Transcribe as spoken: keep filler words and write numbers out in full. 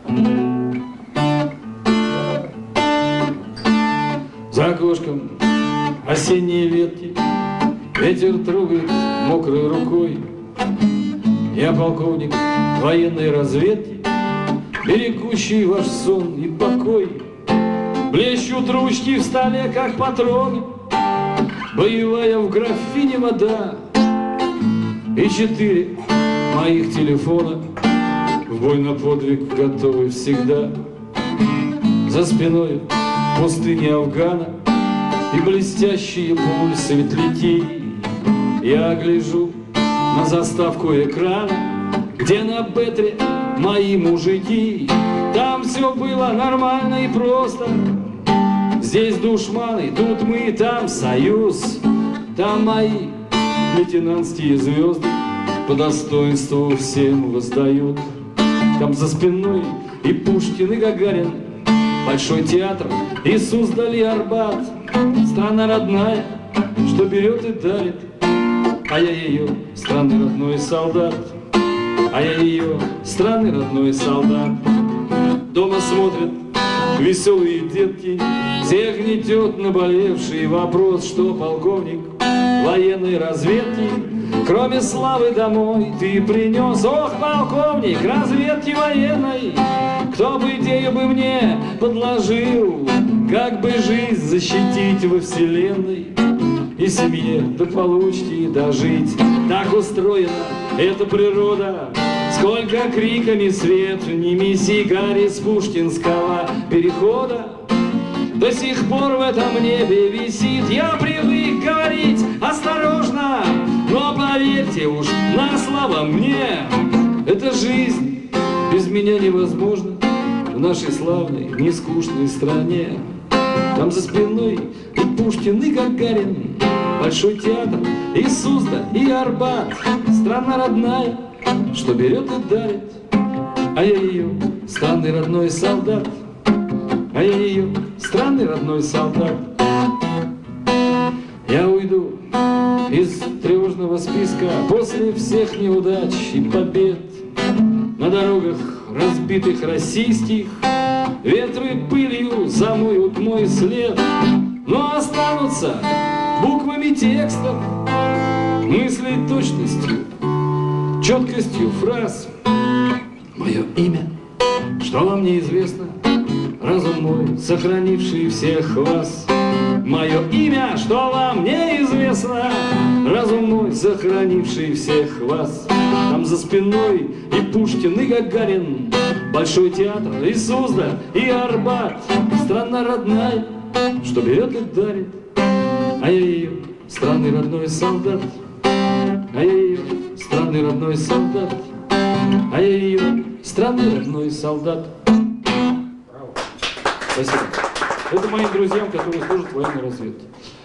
За окошком осенние ветки, ветер трогает мокрой рукой. Я полковник военной разведки, берегущий ваш сон и покой. Блещут ручки в столе, как патроны, боевая в графине вода. И четыре моих телефона в бой на подвиг готовы всегда. За спиной пустыни Афгана и блестящие пульсы светляки. Я гляжу на заставку экрана, где на бетре мои мужики. Там все было нормально и просто. Здесь душманы, тут мы, там союз. Там мои лейтенантские звезды по достоинству всем воздают. Там за спиной и Пушкин, и Гагарин, Большой театр, и Суздаль, и Арбат. Страна родная, что берет и дарит, а я ее, страны родной солдат. А я ее, страны родной солдат. Дома смотрят веселые детки, всех гнетет наболевший вопрос, что полковник военной разведки, кроме славы домой ты принес. Ох, полковник разведки военной, кто бы идею бы мне подложил, как бы жизнь защитить во вселенной и семье да получки дожить. Так устроена эта природа, сколько криками свет не меси, горе с пушкинского перехода. До сих пор в этом небе висит. Я привык говорить осторожно, но поверьте уж на слово мне, эта жизнь без меня невозможна в нашей славной, нескучной стране. Там за спиной и Пушкин, и Гагарин, Большой театр, и Суздаль, и Арбат. Страна родная, что берет и дарит, а я ее, страны родной солдат. А я ее, страны родной солдат. Я уйду из тревожного списка после всех неудач и побед. На дорогах разбитых российских ветры пылью замоют мой след. Но останутся буквами текстов мысли точностью, четкостью фраз. Мое имя, что вам неизвестно, разум мой, сохранивший всех вас. Мое имя, что вам неизвестно, разум мой, сохранивший всех вас. Там за спиной и Пушкин, и Гагарин, Большой театр, и Суздаль, и Арбат. Страна родная, что берет и дарит, а я ее, страны родной солдат. А я ее, страны родной солдат. А я ее, страны родной солдат. Спасибо. Это моим друзьям, которые служат в военной разведке.